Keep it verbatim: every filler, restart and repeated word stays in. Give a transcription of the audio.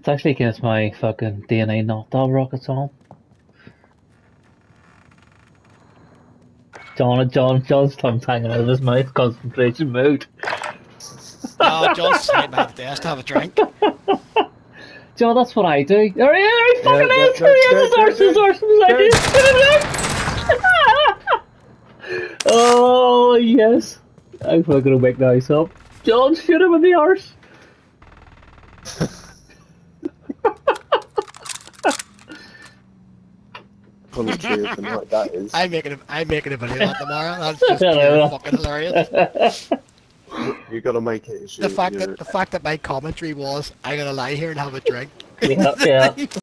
It's actually against my fucking D N A not to have rockets on. John, John, John's tongue's hanging out of his mouth, concentration mode. No, John's sitting behind the desk to have a drink. John, that's what I do. There he, there he fucking Yeah, is! There he is! His arse, his arse, his arse! Oh, yes. I'm fucking gonna wake nice up. John, shoot him in the arse! Commentary of the night, that is. I'm making a, I'm making a video of that tomorrow. That's just pure fucking hilarious. You gotta make it. The fact that the fact that my commentary was, I'm gonna lie here and have a drink. Yeah, yeah.